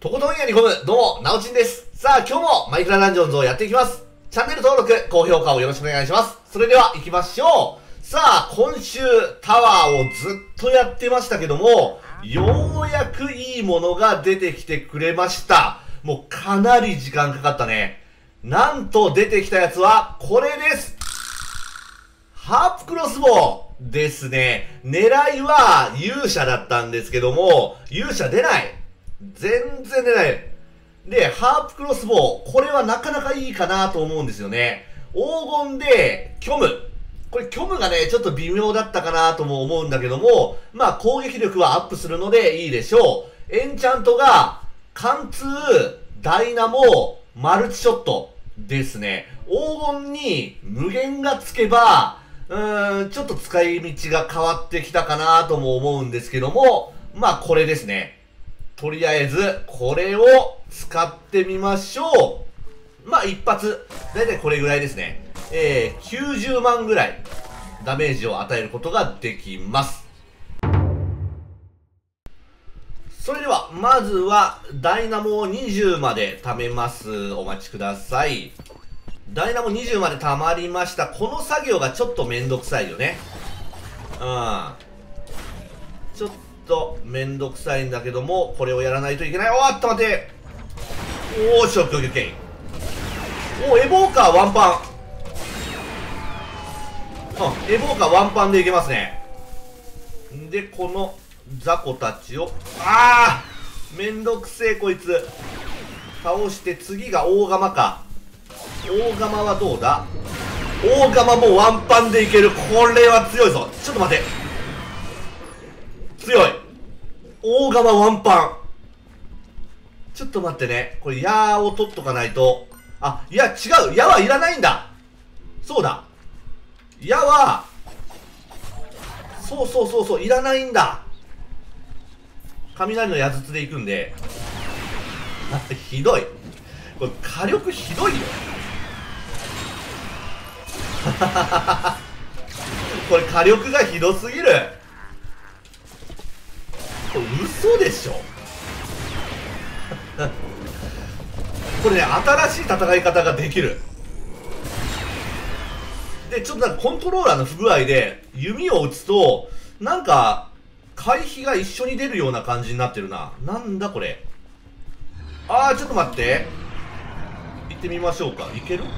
とことんやり込む、どうも、なおちんです。さあ、今日もマイクラダンジョンズをやっていきます。チャンネル登録、高評価をよろしくお願いします。それでは行きましょう。さあ、今週タワーをずっとやってましたけども、ようやくいいものが出てきてくれました。もうかなり時間かかったね。なんと出てきたやつは、これです。ハープクロスボウですね。狙いは勇者だったんですけども、勇者出ない。全然出ない。で、ハープクロスボウ。これはなかなかいいかなと思うんですよね。黄金で、虚無。これ虚無がね、ちょっと微妙だったかなとも思うんだけども、まあ攻撃力はアップするのでいいでしょう。エンチャントが、貫通、ダイナモ、マルチショットですね。黄金に無限がつけば、ちょっと使い道が変わってきたかなとも思うんですけども、まあこれですね。とりあえず、これを使ってみましょう。まあ一発、だいたいこれぐらいですね。90万ぐらいダメージを与えることができます。それでは、まずは、ダイナモを20まで貯めます。お待ちください。ダイナモ20まで貯まりました。この作業がちょっとめんどくさいよね。ちょっとめんどくさいんだけども、これをやらないといけない。おーっと待て。おーしょ、オッケーオッケー。おー、エボーカーワンパン。エボーカーワンパンでいけますね。で、この雑魚たちを、めんどくせえこいつ。倒して次が大釜か。大釜はどうだ？大釜もワンパンでいける。これは強いぞ。ちょっと待て。強い。大釜ワンパン。ちょっと待ってね。これ、矢を取っとかないと。いや、違う。矢はいらないんだ。そうだ。矢は、そう、いらないんだ。雷の矢筒で行くんで。ひどい。これ、火力ひどいよ。これ火力がひどすぎる。これ嘘でしょ。これね、新しい戦い方ができる。で、ちょっとなんかコントローラーの不具合で弓を打つとなんか回避が一緒に出るような感じになってるな。なんだこれ。ちょっと待って、行ってみましょうか。いける？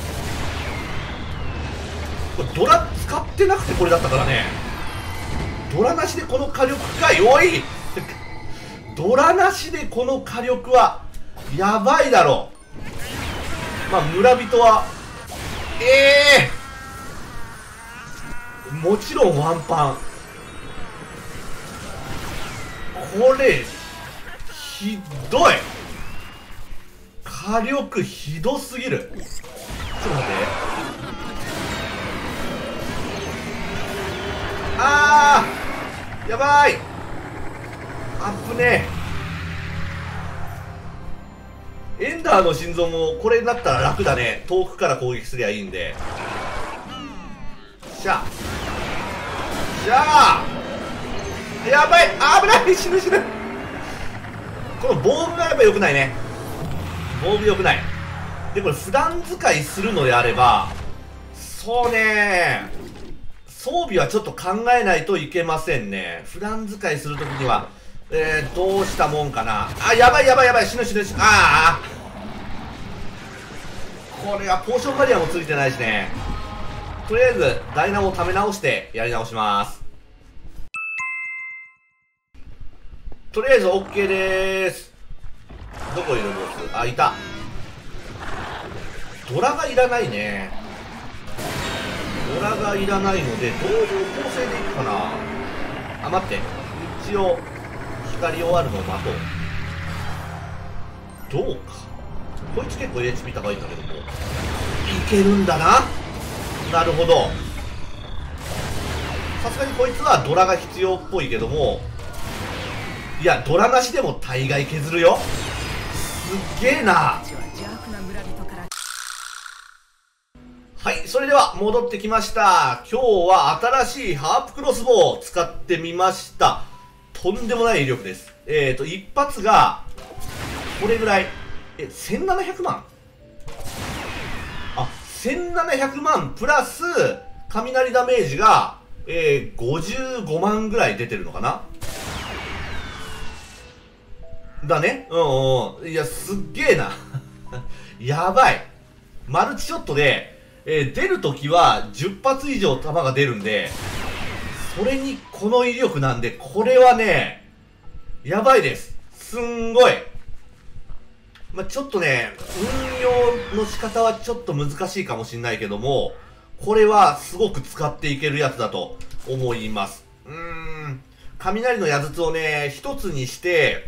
これドラ使ってなくてこれだったからね。ドラなしでこの火力かい。おいドラなしでこの火力はやばいだろう。まあ村人はもちろんワンパン。これひどい。火力ひどすぎる。ちょっと待って。やばい。あっぶねえ。エンダーの心臓もこれになったら楽だね。遠くから攻撃すりゃいいんで。しゃあやばい。危ない。死ぬ。この防具がやっぱ良くないね。防具良くない。でこれ普段使いするのであれば、そうね、装備はちょっと考えないといけませんね。普段使いするときにはどうしたもんかな。やばい。死ぬ。これはポーションバリアもついてないしね。とりあえずダイナモを貯め直してやり直します。とりあえず OK でーす。どこいるボス？いた。ドラがいらないね。ドラがいらないので、どういう構成でいくかな。待って。一応光終わるのを待とう。どうか。こいつ結構 HP 高いんだけども、いけるんだな。なるほど。さすがにこいつはドラが必要っぽいけども、いやドラなしでも大概削るよ。すっげえな。はい、それでは戻ってきました。今日は新しいハープクロスボウを使ってみました。とんでもない威力です。一発がこれぐらい。1700万？あ、1700万プラス、雷ダメージが、55万ぐらい出てるのかなだね。うんうん。いや、すっげえな。やばい。マルチショットで、出るときは10発以上弾が出るんで、それにこの威力なんで、これはね、やばいです。すんごい。まあ、ちょっとね、運用の仕方はちょっと難しいかもしんないけども、これはすごく使っていけるやつだと思います。雷の矢筒をね、一つにして、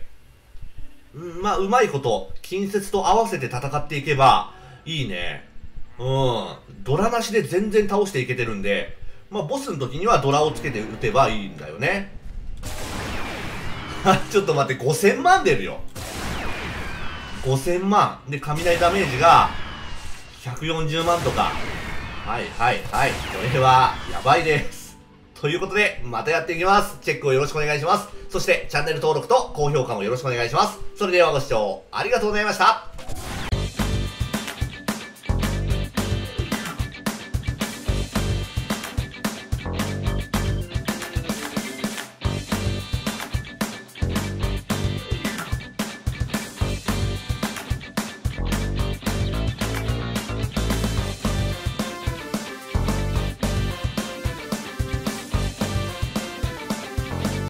まあ、うまいこと、近接と合わせて戦っていけば、いいね。ドラなしで全然倒していけてるんで、まあ、ボスの時にはドラをつけて撃てばいいんだよね。ちょっと待って、5000万出るよ。5000万。で、雷ダメージが、140万とか。はいはいはい。これは、やばいです。ということで、またやっていきます。チェックをよろしくお願いします。そして、チャンネル登録と高評価もよろしくお願いします。それではご視聴ありがとうございました。